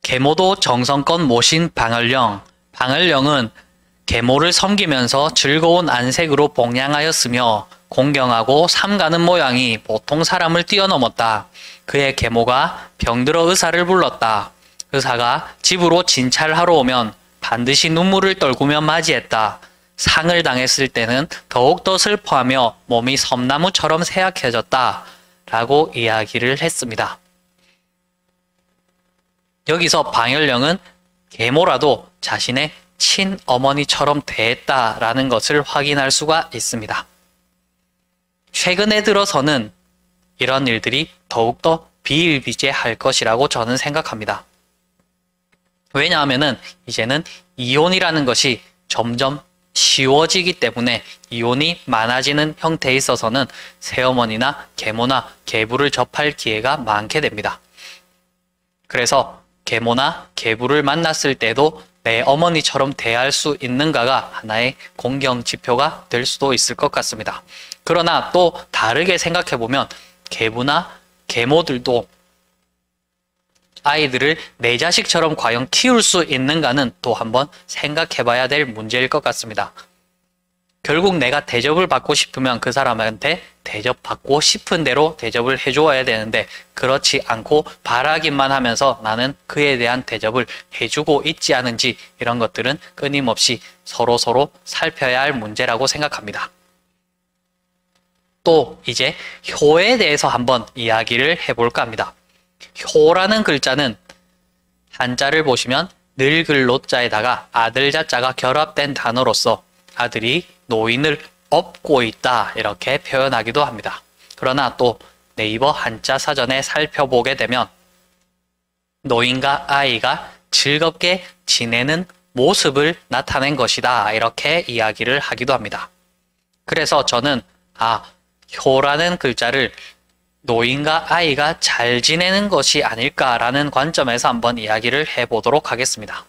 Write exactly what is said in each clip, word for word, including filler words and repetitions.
계모도 정성껏 모신 방을령. 방을령은 계모를 섬기면서 즐거운 안색으로 봉양하였으며 공경하고 삼가는 모양이 보통 사람을 뛰어넘었다. 그의 계모가 병들어 의사를 불렀다. 의사가 집으로 진찰하러 오면 반드시 눈물을 떨구며 맞이했다. 상을 당했을 때는 더욱더 슬퍼하며 몸이 섬나무처럼 새약해졌다. 라고 이야기를 했습니다. 여기서 방열령은 계모라도 자신의 친어머니처럼 대했다라는 것을 확인할 수가 있습니다. 최근에 들어서는 이런 일들이 더욱더 비일비재할 것이라고 저는 생각합니다. 왜냐하면 이제는 이혼이라는 것이 점점 쉬워지기 때문에 이혼이 많아지는 형태에 있어서는 새어머니나 계모나 계부를 접할 기회가 많게 됩니다. 그래서 계모나 계부를 만났을 때도 내 어머니처럼 대할 수 있는가가 하나의 공경 지표가 될 수도 있을 것 같습니다. 그러나 또 다르게 생각해보면 계부나 계모들도 아이들을 내 자식처럼 과연 키울 수 있는가는 또 한번 생각해봐야 될 문제일 것 같습니다. 결국 내가 대접을 받고 싶으면 그 사람한테 대접받고 싶은 대로 대접을 해줘야 되는데 그렇지 않고 바라기만 하면서 나는 그에 대한 대접을 해주고 있지 않은지 이런 것들은 끊임없이 서로서로 살펴야 할 문제라고 생각합니다. 또 이제 효에 대해서 한번 이야기를 해볼까 합니다. 효라는 글자는 한자를 보시면 늙을 노자에다가 아들 자자가 결합된 단어로서 아들이 노인을 업고 있다 이렇게 표현하기도 합니다. 그러나 또 네이버 한자 사전에 살펴보게 되면 노인과 아이가 즐겁게 지내는 모습을 나타낸 것이다 이렇게 이야기를 하기도 합니다. 그래서 저는 아 효라는 글자를 노인과 아이가 잘 지내는 것이 아닐까라는 관점에서 한번 이야기를 해보도록 하겠습니다.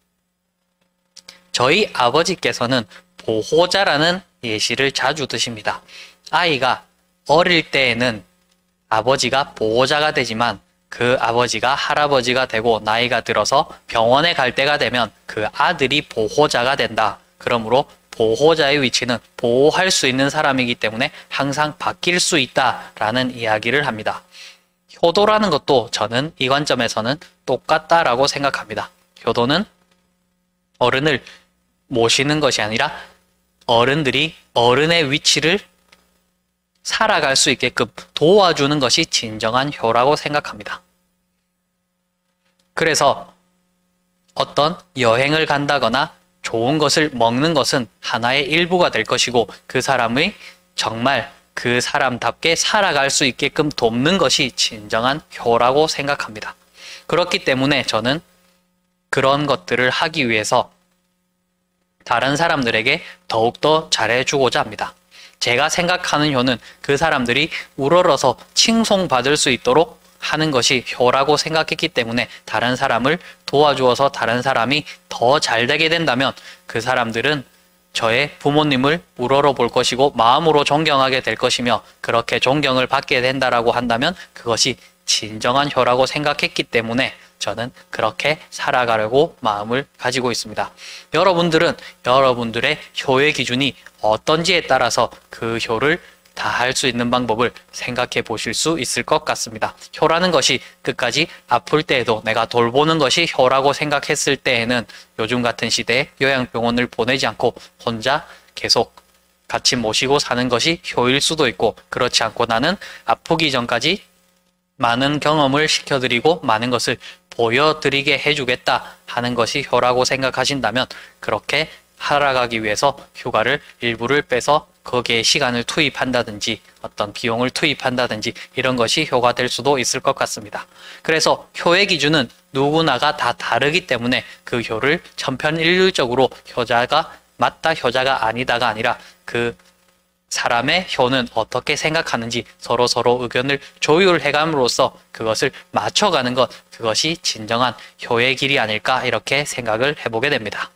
저희 아버지께서는 보호자라는 예시를 자주 드십니다. 아이가 어릴 때에는 아버지가 보호자가 되지만 그 아버지가 할아버지가 되고 나이가 들어서 병원에 갈 때가 되면 그 아들이 보호자가 된다. 그러므로 보호자의 위치는 보호할 수 있는 사람이기 때문에 항상 바뀔 수 있다라는 이야기를 합니다. 효도라는 것도 저는 이 관점에서는 똑같다라고 생각합니다. 효도는 어른을 모시는 것이 아니라 어른들이 어른의 위치를 살아갈 수 있게끔 도와주는 것이 진정한 효라고 생각합니다. 그래서 어떤 여행을 간다거나 좋은 것을 먹는 것은 하나의 일부가 될 것이고 그 사람의 정말 그 사람답게 살아갈 수 있게끔 돕는 것이 진정한 효라고 생각합니다. 그렇기 때문에 저는 그런 것들을 하기 위해서 다른 사람들에게 더욱더 잘해주고자 합니다. 제가 생각하는 효는 그 사람들이 우러러서 칭송받을 수 있도록 하는 것이 효라고 생각했기 때문에 다른 사람을 도와주어서 다른 사람이 더 잘되게 된다면 그 사람들은 저의 부모님을 우러러 볼 것이고 마음으로 존경하게 될 것이며 그렇게 존경을 받게 된다라고 한다면 그것이 진정한 효라고 생각했기 때문에 저는 그렇게 살아가려고 마음을 가지고 있습니다. 여러분들은 여러분들의 효의 기준이 어떤지에 따라서 그 효를 다 할 수 있는 방법을 생각해 보실 수 있을 것 같습니다. 효라는 것이 끝까지 아플 때에도 내가 돌보는 것이 효라고 생각했을 때에는 요즘 같은 시대에 요양병원을 보내지 않고 혼자 계속 같이 모시고 사는 것이 효일 수도 있고 그렇지 않고 나는 아프기 전까지 많은 경험을 시켜드리고 많은 것을 보여드리게 해주겠다 하는 것이 효라고 생각하신다면 그렇게 살아가기 위해서 휴가를 일부를 빼서 거기에 시간을 투입한다든지 어떤 비용을 투입한다든지 이런 것이 효가 될 수도 있을 것 같습니다. 그래서 효의 기준은 누구나가 다 다르기 때문에 그 효를 천편일률적으로 효자가 맞다 효자가 아니다가 아니라 그 사람의 효는 어떻게 생각하는지 서로서로 의견을 조율해감으로써 그것을 맞춰가는 것, 그것이 진정한 효의 길이 아닐까 이렇게 생각을 해보게 됩니다.